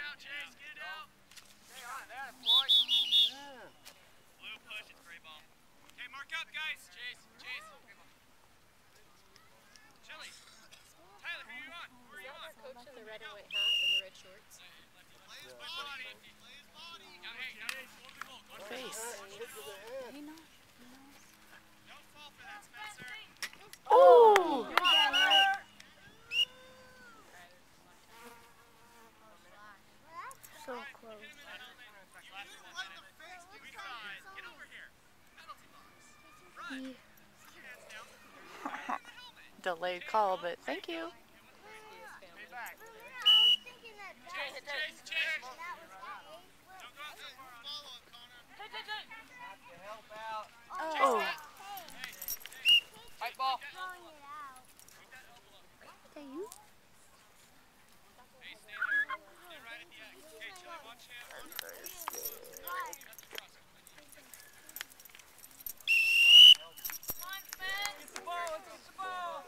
out, Chase. Get it out. Stay on that, boy. Blue push. It's gray ball. Okay, mark up, guys. Chase. Chili. Tyler, who are you on? Who are you on? Coach in the red and white hat and the red shorts. Play his body. Play his body. Now, hey, go to the goal. Go to the Face. He knows. Don't fall for that, Spencer. Oh! So close. Get over here. Penalty box. Run. Delayed call, but thank you. Stay back. Chase. Don't go out so far. Follow him, Connor. Have to help out. Oh. White ball. Hey, you? Hey, stay there. Stay right at the X. Okay, Chili, watch him. Get the ball. Let's get the ball.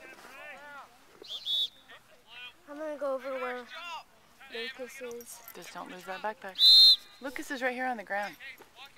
I'm gonna go over where Lucas is. Just don't lose that backpack. Lucas is right here on the ground. Hey, walk